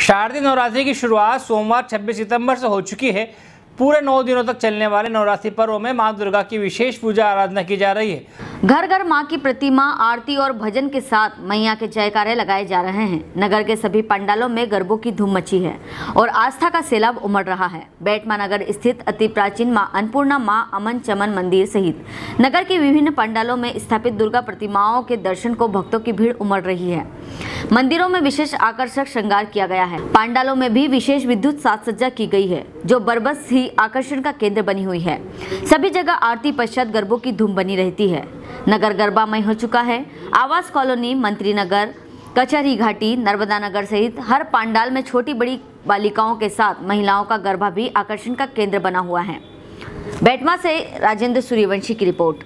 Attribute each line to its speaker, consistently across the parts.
Speaker 1: शारदीय नवरात्रि की शुरुआत सोमवार 26 सितंबर से हो चुकी है। पूरे 9 दिनों तक चलने वाले नवरात्रि पर्व में मां दुर्गा की विशेष पूजा आराधना की जा रही है।
Speaker 2: घर घर मां की प्रतिमा, आरती और भजन के साथ मैया के जयकारे लगाए जा रहे हैं। नगर के सभी पंडालों में गरबों की धूम मची है और आस्था का सैलाब उमड़ रहा है। बेटमा नगर स्थित अति प्राचीन मां अन्नपूर्णा, मां अमन चमन मंदिर सहित नगर के विभिन्न पंडालों में स्थापित दुर्गा प्रतिमाओं के दर्शन को भक्तों की भीड़ उमड़ रही है। मंदिरों में विशेष आकर्षक श्रृंगार किया गया है। पंडालों में भी विशेष विद्युत साज सज्जा की गई है, जो बरबस ही आकर्षण का केंद्र बनी हुई है। सभी जगह आरती पश्चात गरबों की धूम बनी रहती है। नगर गरबामय हो चुका है। आवास कॉलोनी, मंत्री नगर, कचहरी घाटी, नर्मदा नगर सहित हर पंडाल में छोटी बड़ी बालिकाओं के साथ महिलाओं का गरबा भी आकर्षण का केंद्र बना हुआ है। बेटमा से राजेंद्र सूर्यवंशी की रिपोर्ट।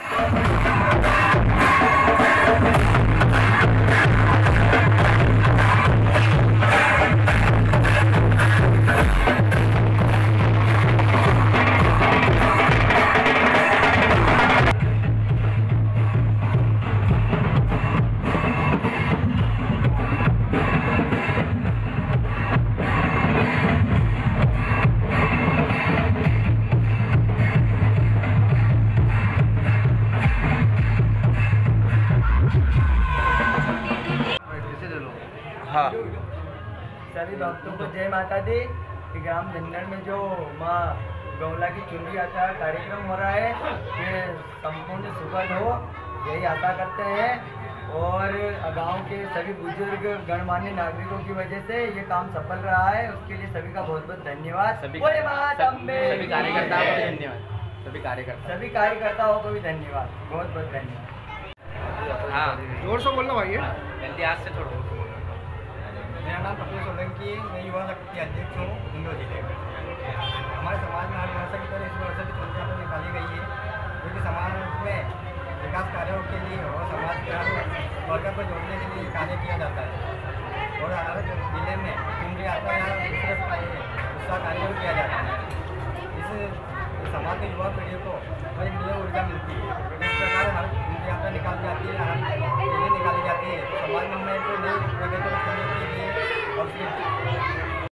Speaker 3: हाँ, सभी भक्तों को जय माता दी। ग्राम धन्नड़ में जो माँ गौला की चुनरी आता कार्यक्रम हो रहा है, ये संपूर्ण सुखद हो, यही आशा करते हैं। और गांव के सभी बुजुर्ग गणमान्य नागरिकों की वजह से ये काम सफल रहा है, उसके लिए सभी का बहुत बहुत धन्यवाद। सभी कार्यकर्ताओं को भी धन्यवाद, बहुत बहुत धन्यवाद।
Speaker 4: हाँ, जोर से बोलना भाई,
Speaker 3: जल्दी आज से थोड़ा।
Speaker 4: मेरा नाम कपिल सोलंकी, मैं युवा शक्ति के अध्यक्ष हूँ हिंदू जिले में। हमारे समाज में हर वर्षा की तरह इस वर्ष की चर्चा पर निकाली गई है, क्योंकि समाज में विकास कार्यों के लिए और समाज के हर वर्ग को जोड़ने के लिए कार्य किया जाता है। और हर जिले में चुनरी आता है, दूसरे उसका कार्य किया जाता है। इस समाज के युवा पीढ़ी को एक नई ऊर्जा मिलती है। इस प्रकार हर चुनरी यात्रा निकाली जाती है, हर रैली निकाली जाती है, तो समाज में हमें एक नई प्रगति के लिए